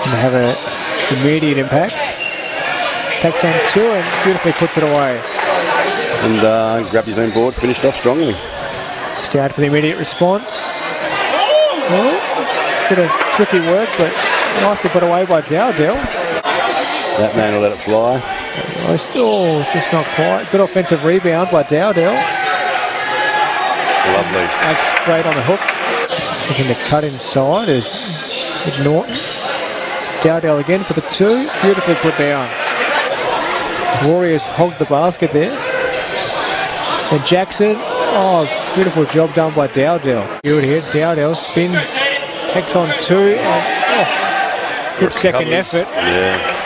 And have an immediate impact. Takes on 2 and beautifully puts it away. And grabbed his own board, finished off strongly. Stout for the immediate response. Bit of tricky work, but nicely put away by Dowdell. That man will let it fly. Just not quite. Good offensive rebound by Dowdell. Lovely. That's great on the hook. Looking to cut inside is Norton. Dowdell again for the 2. Beautifully put down. Warriors hogged the basket there. And Jackson, beautiful job done by Dowdell. Good here, Dowdell spins, takes on 2, and good second effort. Yeah.